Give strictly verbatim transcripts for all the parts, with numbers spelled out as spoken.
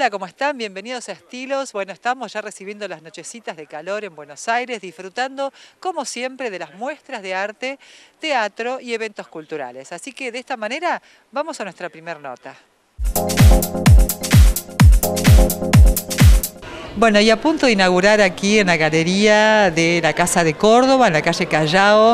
Hola, ¿cómo están? Bienvenidos a Estilos. Bueno, estamos ya recibiendo las nochecitas de calor en Buenos Aires, disfrutando, como siempre, de las muestras de arte, teatro y eventos culturales. Así que de esta manera vamos a nuestra primera nota. Bueno, y a punto de inaugurar aquí en la galería de la Casa de Córdoba, en la calle Callao,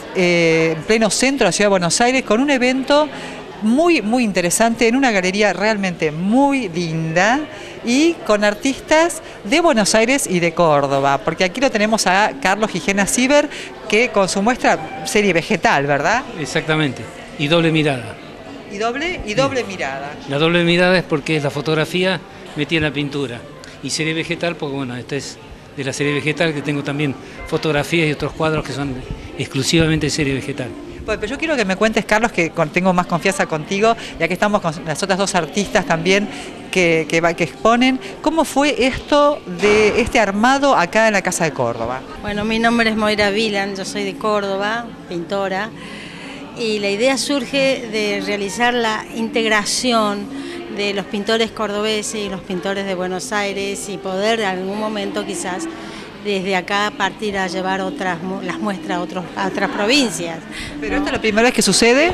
eh, en pleno centro de la Ciudad de Buenos Aires, con un evento muy, muy interesante, en una galería realmente muy linda y con artistas de Buenos Aires y de Córdoba, porque aquí lo tenemos a Carlos Gijena Ciber, que con su muestra serie vegetal, ¿verdad? Exactamente, y doble mirada. Y doble, y doble mirada. La doble mirada es porque es la fotografía metida en la pintura, y serie vegetal porque bueno, esta es de la serie vegetal, que tengo también fotografías y otros cuadros que son exclusivamente de serie vegetal. Pues, pero yo quiero que me cuentes, Carlos, que tengo más confianza contigo, ya que estamos con las otras dos artistas también que, que, que exponen. ¿Cómo fue esto de este armado acá en la Casa de Córdoba? Bueno, mi nombre es Moira Vilan, yo soy de Córdoba, pintora, y la idea surge de realizar la integración de los pintores cordobeses y los pintores de Buenos Aires y poder en algún momento quizás desde acá partir a llevar otras las muestras a, otros, a otras provincias. ¿Pero esta es la primera vez que sucede?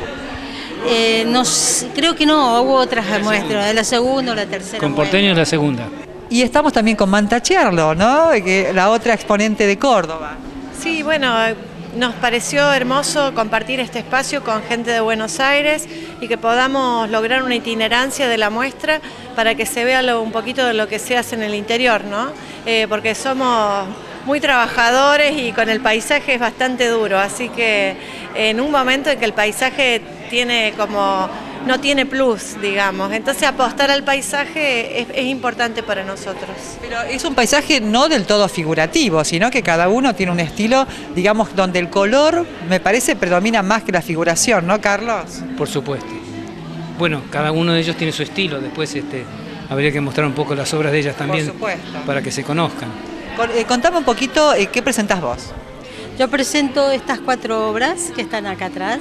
Eh, no, creo que no, hubo otras muestras, de la segunda o la tercera. Con Porteño es la segunda. Y estamos también con Manta Cherlo, ¿no? Que la otra exponente de Córdoba. Sí, bueno, nos pareció hermoso compartir este espacio con gente de Buenos Aires y que podamos lograr una itinerancia de la muestra para que se vea lo, un poquito de lo que se hace en el interior, ¿no? Eh, porque somos muy trabajadores y con el paisaje es bastante duro, así que en un momento en que el paisaje tiene como, no tiene plus, digamos, entonces apostar al paisaje es, es importante para nosotros. Pero es un paisaje no del todo figurativo, sino que cada uno tiene un estilo, digamos, donde el color, me parece, predomina más que la figuración, ¿no, Carlos? Por supuesto. Bueno, cada uno de ellos tiene su estilo, después este, habría que mostrar un poco las obras de ellas también, para que se conozcan. Contame un poquito, eh, ¿qué presentás vos? Yo presento estas cuatro obras que están acá atrás,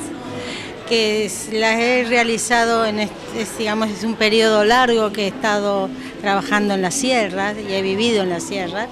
que es, las he realizado en este, digamos, es un periodo largo que he estado trabajando en las sierras y he vivido en las sierras,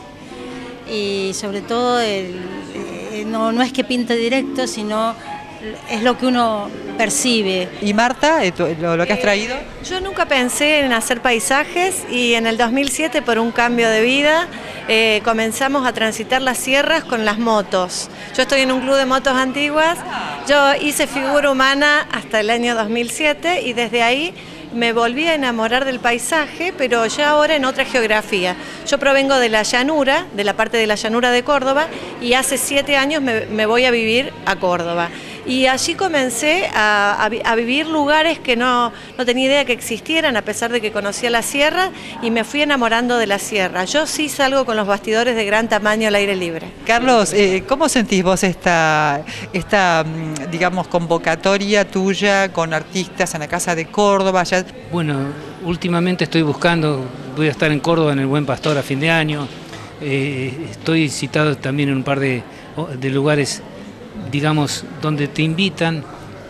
y sobre todo el, eh, no, no es que pinte directo, sino es lo que uno percibe. ¿Y Marta, lo, lo que has traído? Eh, yo nunca pensé en hacer paisajes y en el dos mil siete, por un cambio de vida, eh, comenzamos a transitar las sierras con las motos. Yo estoy en un club de motos antiguas, yo hice figura humana hasta el año dos mil siete y desde ahí me volví a enamorar del paisaje, pero ya ahora en otra geografía. Yo provengo de la llanura, de la parte de la llanura de Córdoba, y hace siete años me, me voy a vivir a Córdoba. Y allí comencé a, a, a vivir lugares que no, no tenía idea que existieran, a pesar de que conocía la sierra, y me fui enamorando de la sierra. Yo sí salgo con los bastidores de gran tamaño al aire libre. Carlos, eh, ¿cómo sentís vos esta, esta, digamos, convocatoria tuya con artistas en la Casa de Córdoba? Ya... Bueno, últimamente estoy buscando, voy a estar en Córdoba en el Buen Pastor a fin de año, eh, estoy citado también en un par de, de lugares, digamos, donde te invitan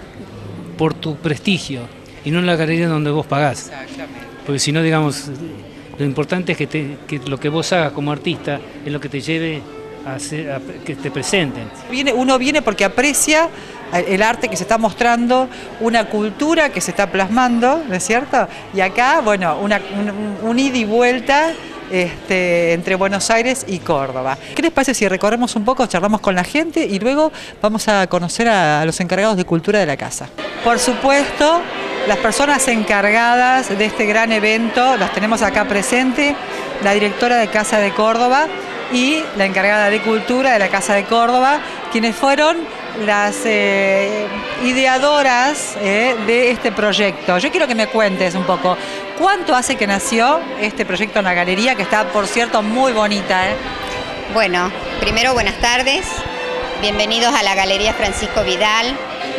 por tu prestigio y no en la galería donde vos pagás. Porque si no, digamos, lo importante es que, te, que lo que vos hagas como artista es lo que te lleve a, hacer, a que te presenten. Viene, uno viene porque aprecia el arte que se está mostrando, una cultura que se está plasmando, ¿no es cierto? Y acá, bueno, una, un, un ida y vuelta Este, entre Buenos Aires y Córdoba. ¿Qué les parece si recorremos un poco, charlamos con la gente y luego vamos a conocer a, a los encargados de cultura de la casa? Por supuesto, las personas encargadas de este gran evento las tenemos acá presente, la directora de Casa de Córdoba y la encargada de cultura de la Casa de Córdoba, quienes fueron las eh, ideadoras eh, de este proyecto. Yo quiero que me cuentes un poco, ¿cuánto hace que nació este proyecto en la galería, que está, por cierto, muy bonita? ¿eh? Bueno, primero buenas tardes, bienvenidos a la Galería Francisco Vidal.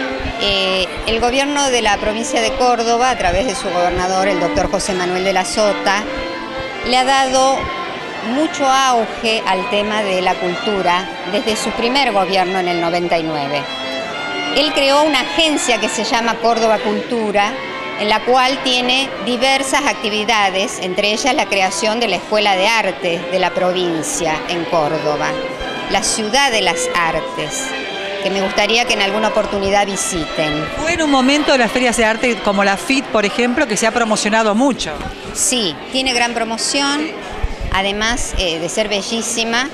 Eh, el gobierno de la provincia de Córdoba, a través de su gobernador, el doctor José Manuel de la Sota, le ha dado mucho auge al tema de la cultura desde su primer gobierno en el noventa y nueve. Él creó una agencia que se llama Córdoba Cultura, en la cual tiene diversas actividades, entre ellas la creación de la Escuela de Arte de la provincia en Córdoba, la Ciudad de las Artes, que me gustaría que en alguna oportunidad visiten. Fue en un momento de las ferias de arte como la F I T, por ejemplo, que se ha promocionado mucho. Sí, tiene gran promoción, además eh, de ser bellísima,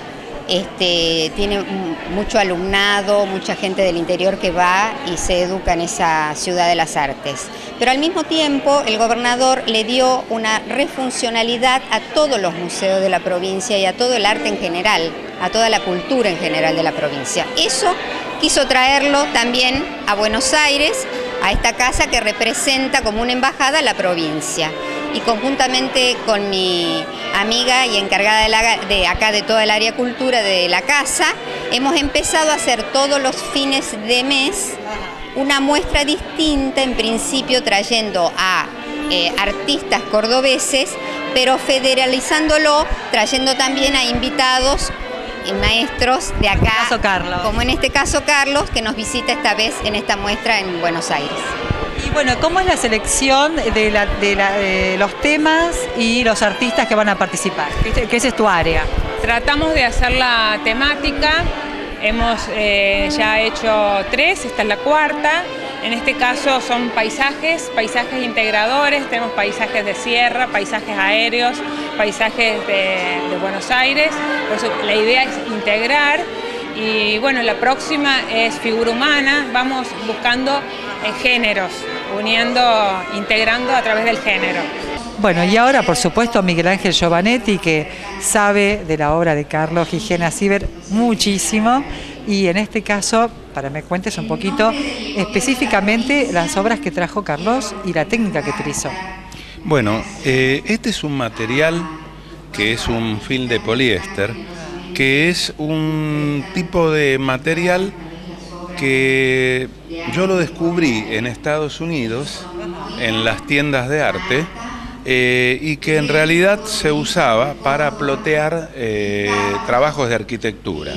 este, tiene mucho alumnado, mucha gente del interior que va y se educa en esa Ciudad de las Artes. Pero al mismo tiempo el gobernador le dio una refuncionalidad a todos los museos de la provincia y a todo el arte en general, a toda la cultura en general de la provincia. Eso quiso traerlo también a Buenos Aires, a esta casa que representa como una embajada a la provincia. Y conjuntamente con mi amiga y encargada de, la, de acá de toda el área cultura de la casa, hemos empezado a hacer todos los fines de mes una muestra distinta, en principio trayendo a eh, artistas cordobeses, pero federalizándolo, trayendo también a invitados y maestros de acá, caso Carlos. Como en este caso Carlos, que nos visita esta vez en esta muestra en Buenos Aires. Y bueno, ¿cómo es la selección de, la, de, la, de los temas y los artistas que van a participar? ¿Qué es tu área? Tratamos de hacer la temática, hemos eh, ya hecho tres, esta es la cuarta. En este caso son paisajes, paisajes integradores, tenemos paisajes de sierra, paisajes aéreos, paisajes de, de Buenos Aires. Por eso la idea es integrar. Y bueno, la próxima es figura humana, vamos buscando eh, géneros, uniendo, integrando a través del género. Bueno, y ahora por supuesto Miguel Ángel Giovanetti, que sabe de la obra de Carlos Gigena Ciber muchísimo, y en este caso, para que me cuentes un poquito específicamente las obras que trajo Carlos y la técnica que utilizó. Bueno, eh, este es un material que es un film de poliéster, que es un tipo de material que yo lo descubrí en Estados Unidos, en las tiendas de arte, eh, y que en realidad se usaba para plotear eh, trabajos de arquitectura.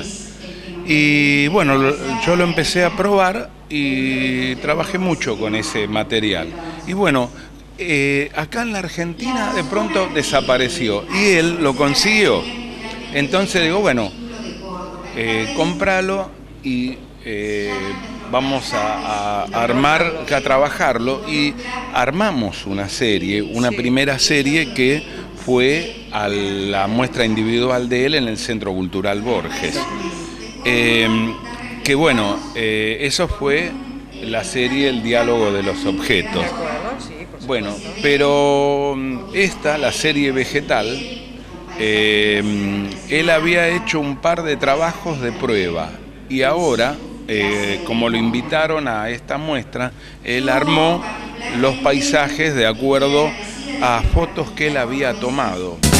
Y bueno, lo, yo lo empecé a probar y trabajé mucho con ese material. Y bueno, eh, acá en la Argentina de pronto desapareció y él lo consiguió. Entonces digo, bueno, eh, cómpralo y eh, vamos a, a armar, a trabajarlo, y armamos una serie, una primera serie que fue a la muestra individual de él en el Centro Cultural Borges. Eh, que bueno, eh, eso fue la serie El Diálogo de los Objetos. Bueno, pero esta, la serie vegetal, eh, él había hecho un par de trabajos de prueba y ahora, eh, como lo invitaron a esta muestra, él armó los paisajes de acuerdo a fotos que él había tomado.